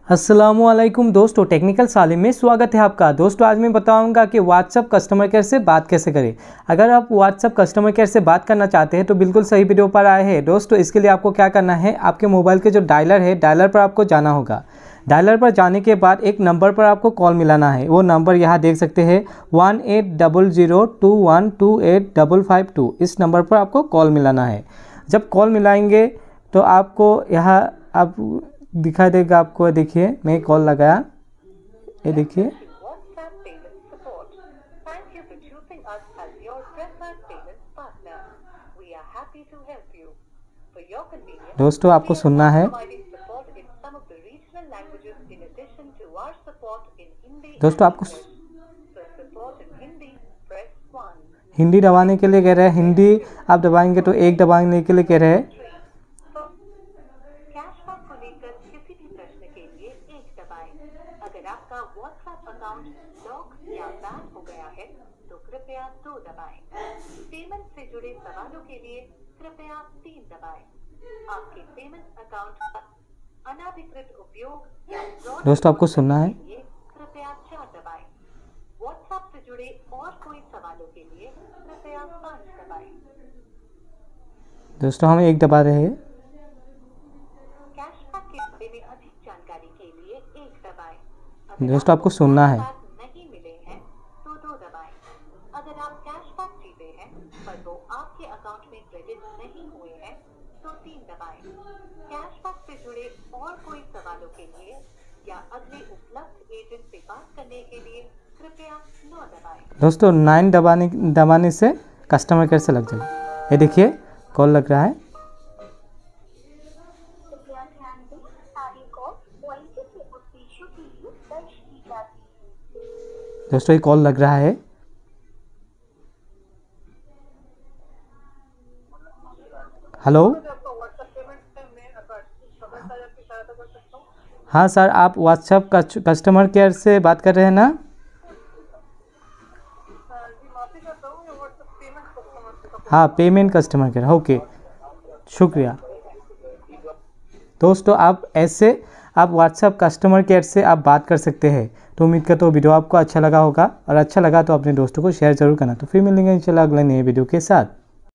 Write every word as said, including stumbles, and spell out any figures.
अस्सलामुअलैकुम दोस्तों, टेक्निकल सालिम में स्वागत है आपका। दोस्तों आज मैं बताऊंगा कि व्हाट्सअप कस्टमर केयर से बात कैसे करें। अगर आप व्हाट्सअप कस्टमर केयर से बात करना चाहते हैं तो बिल्कुल सही वीडियो पर आए हैं। दोस्तों इसके लिए आपको क्या करना है, आपके मोबाइल के जो डायलर है, डायलर पर आपको जाना होगा। डायलर पर जाने के बाद एक नंबर पर आपको कॉल मिलाना है। वो नंबर यहाँ देख सकते हैं one eight double zero two one two eight double five two. इस नंबर पर आपको कॉल मिलाना है। जब कॉल मिलाएंगे तो आपको यहाँ आप दिखा देगा आपको। देखिए मैं कॉल लगाया, ये देखिए दोस्तों आपको सुनना है। दोस्तों आपको हिंदी दबाने के लिए कह रहे हैं। हिंदी आप दबाएंगे तो एक दबाने के लिए कह रहे हैं। अगर आपका व्हाट्सएप अकाउंट लॉक या बैन हो गया है तो कृपया दो दबाएं। पेमेंट से जुड़े सवालों के लिए कृपया तीन दबाएं। आपके पेमेंट अकाउंट का अनाधिकृत उपयोग या फ्रॉड दोस्तों आपको सुनना है। कृपया चार दबाएं। व्हाट्सएप से जुड़े और कोई सवालों के लिए कृपया पाँच दबाएं। दोस्तों हम एक दबा रहे हैं। कैशबैक के बारे में अधिक जानकारी के लिए एक दबाएं। दोस्तों आपको सुनना है। नहीं मिले हैं तो दो दबाएं। अगर आप कैशबैक जीते हैं पर वो आपके अकाउंट में क्रेडिट नहीं हुए हैं तो तीन दबाएं। कैशबैक से जुड़े और कोई सवालों के लिए या अगले उपलब्ध एजेंट से बात करने के लिए कृपया नौ दबाएं। दोस्तों नाइन दबाने दबाने से कस्टमर केयर से लग जाएगा। ये देखिए कॉल लग रहा है। दोस्तों ये कॉल लग रहा है। हेलो, हाँ सर, आप व्हाट्सएप कस्टमर केयर से बात कर रहे हैं ना? हाँ, पेमेंट कस्टमर केयर, ओके, शुक्रिया। दोस्तों आप ऐसे आप व्हाट्सएप कस्टमर केयर से आप बात कर सकते हैं। तो उम्मीद करता हूँ वीडियो आपको अच्छा लगा होगा, और अच्छा लगा तो अपने दोस्तों को शेयर जरूर करना। तो फिर मिलेंगे इंशाल्लाह अगले नए वीडियो के साथ।